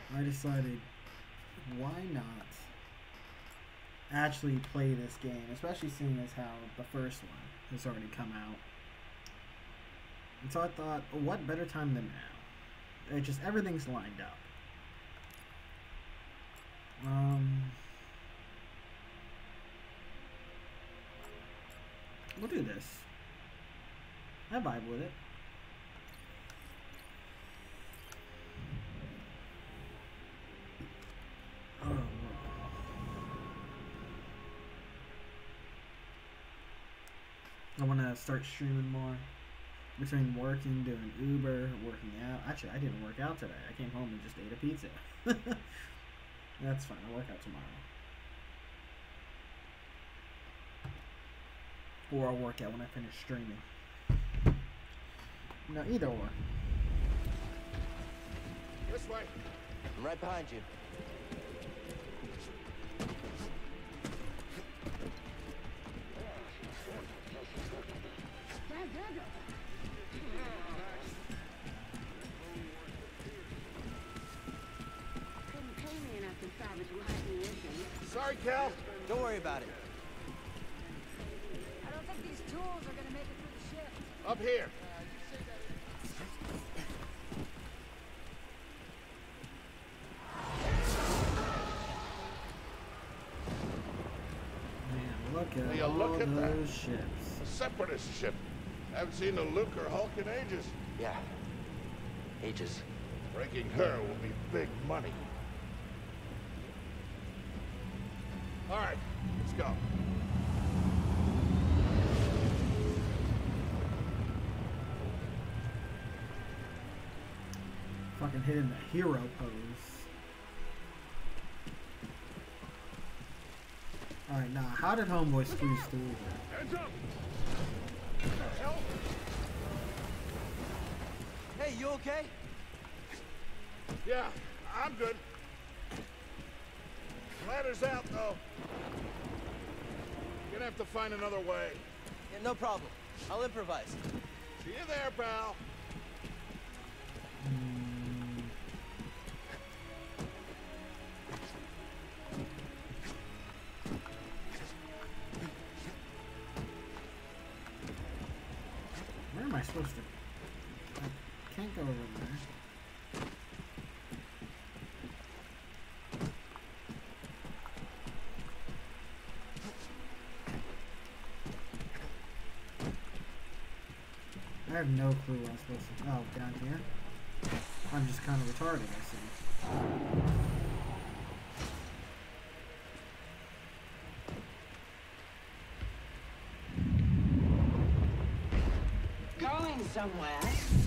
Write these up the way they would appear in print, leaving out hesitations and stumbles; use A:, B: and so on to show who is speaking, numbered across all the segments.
A: I decided, why not actually play this game, especially seeing as how the first one has already come out. And so I thought, what better time than now? It just, everything's lined up. We'll do this. I vibe with it. I want to start streaming more. Between working, doing Uber, working out. Actually, I didn't work out today. I came home and just ate a pizza. That's fine. I'll work out tomorrow. Or I'll work out when I finish streaming. No, either or.
B: This way.
C: I'm right behind you.
B: Sorry, Cal.
C: Don't worry about it.
D: I don't think these tools are gonna make it through the shift.
B: Up here.
A: Man, look at
B: Will you
A: all
B: look at
A: those
B: that?
A: ships.
B: A separatist ship. Haven't seen a Luke or Hulk in ages.
C: Yeah. Ages.
B: Breaking her will be big money. All right, let's go.
A: Fucking hitting the hero pose. Alright, now, how did Homeboy squeeze through here?
B: Hands up! Help!
C: Hey, you okay?
B: Yeah, I'm good. Ladder's out, though. Gonna have to find another way.
C: Yeah, no problem. I'll improvise.
B: See you there, pal.
A: Where am I supposed to? I can't go over there. I have no clue where I'm supposed to. Oh, down here? I'm just kind of retarded, I see.
E: Going somewhere.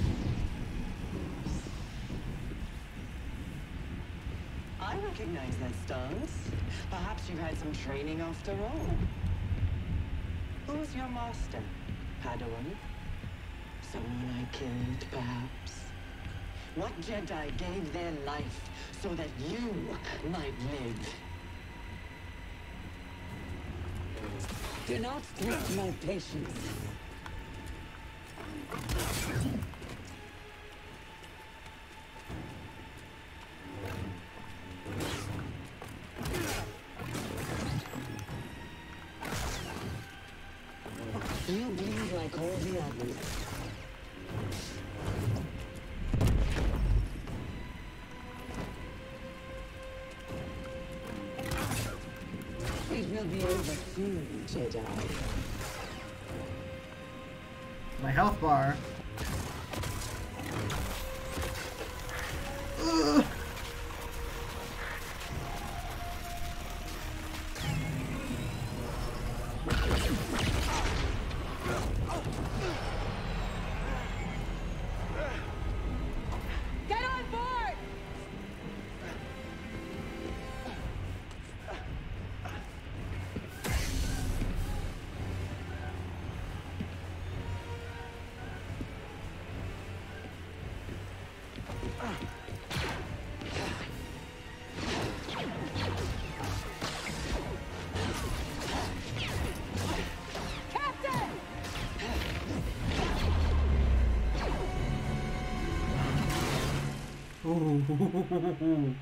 E: I recognize that stance. Perhaps you've had some training after all. Who's your master, Padawan? Someone I killed, perhaps? What Jedi gave their life so that you might live? Do not test my patience. You bleed like all the others. It will be over soon, Jedi.
A: My health bar. Ugh.
D: Get on board!
A: Ooh.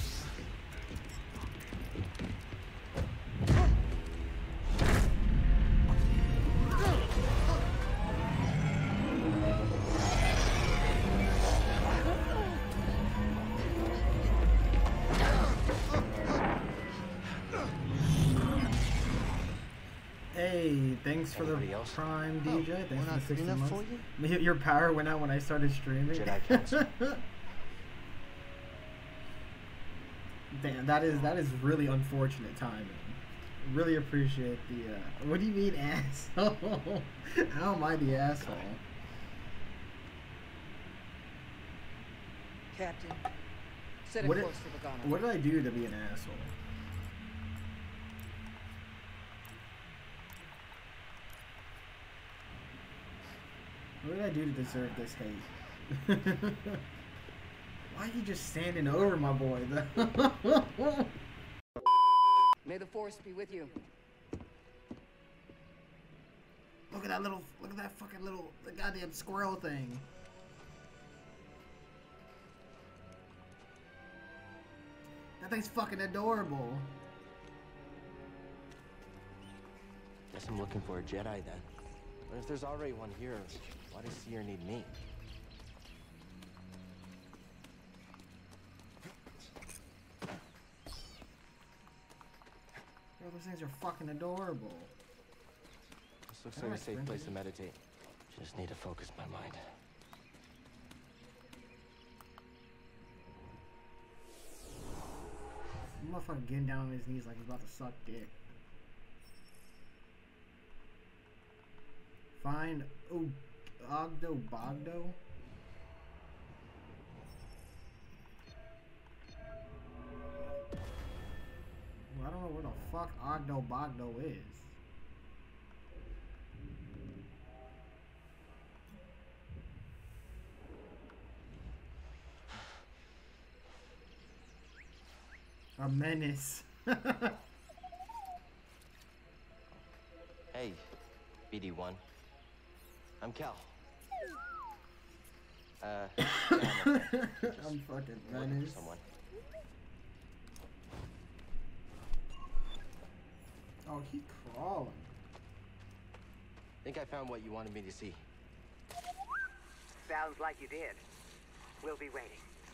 A: Hey, thanks for
C: Anybody
A: the
C: else?
A: Prime DJ. Thanks
C: we're
A: for
C: not
A: the
C: good
A: 60
C: enough
A: months.
C: for you?
A: Your power went out when I started streaming.
C: Jedi Council.
A: Damn, that is really unfortunate timing. Really appreciate the. What do you mean, asshole? How am I the asshole?
F: Captain, set a
A: What
F: course for Bogano.
A: What did I do to be an asshole? What did I do to deserve this hate? Why are you just standing over my boy?
F: May the force be with you.
A: Look at that fucking the goddamn squirrel thing. That thing's fucking adorable.
C: Guess I'm looking for a Jedi then. But if there's already one here, why does Seer need me?
A: Bro, those things are fucking adorable.
C: This looks like a safe place to meditate. Just need to focus my mind.
A: Motherfucker getting down on his knees like he's about to suck dick. Find Ogdo Bogdo. Well, I don't know where the fuck Ogdo Bogdo is. A menace.
C: Hey, BD1. I'm Cal. Yeah, I'm okay.
A: I'm fucking
C: looking
A: menace.
C: for someone.
A: Oh, he crawling.
C: Think I found what you wanted me to see.
G: Sounds like you did. We'll be waiting.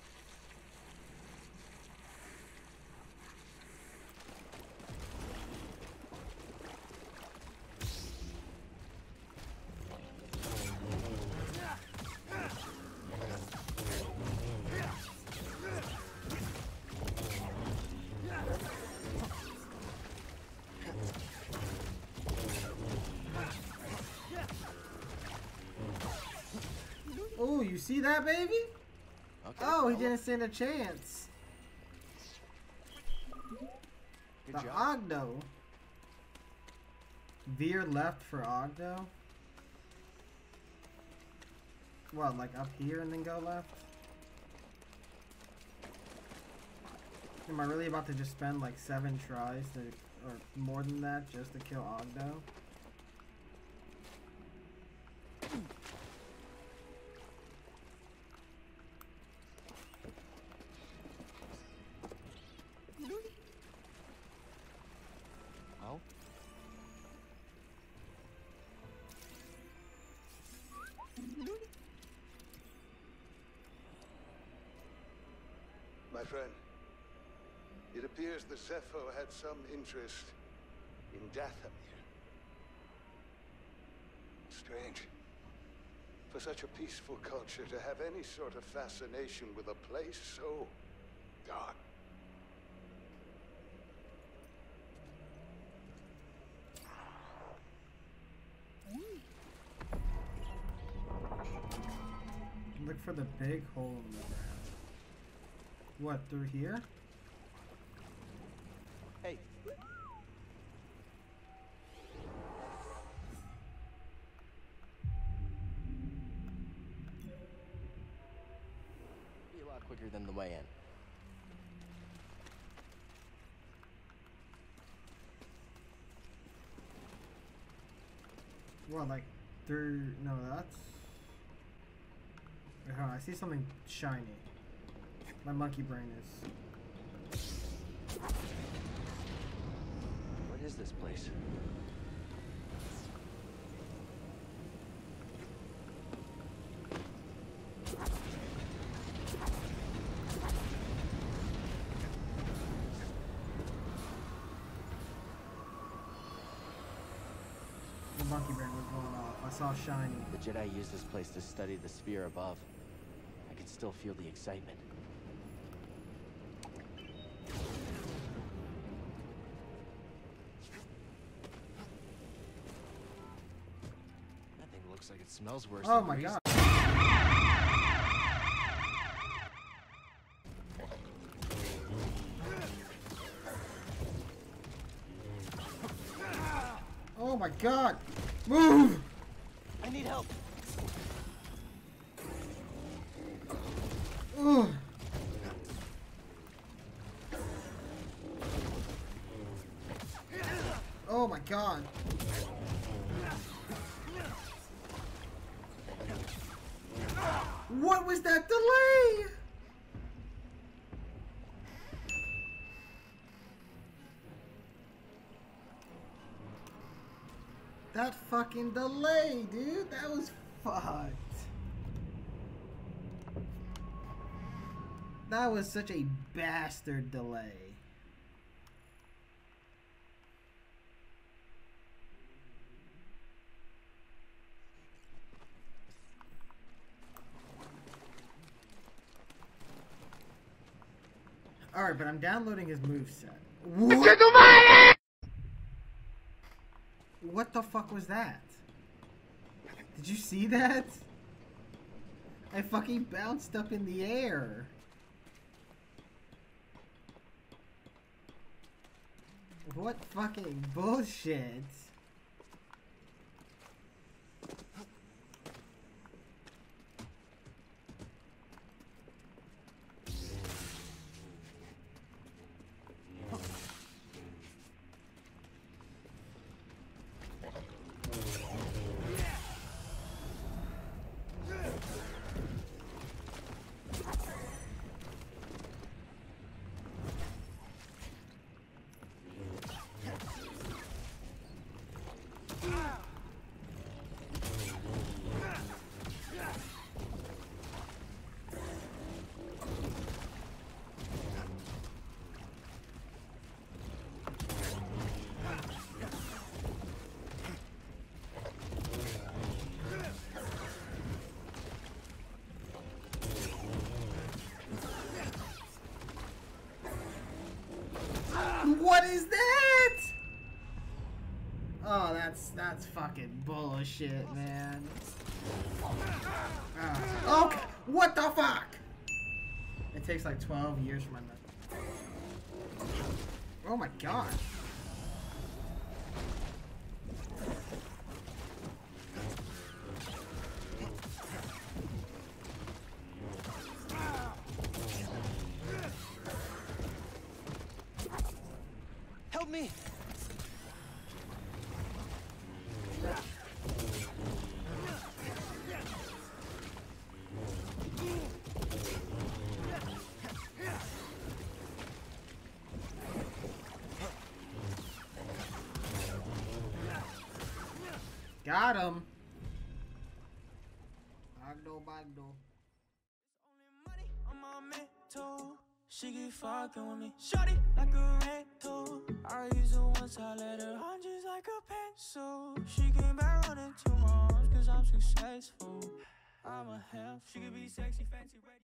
A: Oh, you see that, baby?
C: Okay.
A: Oh, he didn't stand a chance.
C: Good
A: The
C: job.
A: Ogdo. Veer left for Ogdo? What, like up here and then go left? Am I really about to just spend like 7 tries to, or more than that just to kill Ogdo?
C: Well,
B: My friend, it appears the Zepho had some interest in Dathomir. Strange. For such a peaceful culture to have any sort of fascination with a place so dark.
A: Look for the big hole in the ground. What, through here?
C: hey. Be a lot quicker than the way in.
A: Well, like, through... No, that's... Wait, hold on, I see something shiny. My monkey brain is.
C: What is this place?
A: The monkey brain was going off. I saw shiny.
C: The Jedi used this place to study the sphere above. I can still feel the excitement. That thing looks like it smells worse
A: Oh
C: than
A: my
C: grease.
A: god. Oh my god! Move!
C: I need help.
A: Ugh. Oh my god. What was that delay? That fucking delay, dude. That was fucked. That was such a bastard delay. Alright, but I'm downloading his moveset. What the fuck was that? Did you see that? I fucking bounced up in the air. What fucking bullshit? What is that? Oh, that's fucking bullshit, man. Okay, what the fuck? It takes like 12 years for my method. Oh my god.
C: Help me!
A: Got him. Bagdo.
H: She keep fucking with me, shorty like a rental. I use her once, I let her on just like a pencil. She came back running to my arms cause I'm successful. I'm a help, she could be sexy, fancy, ready.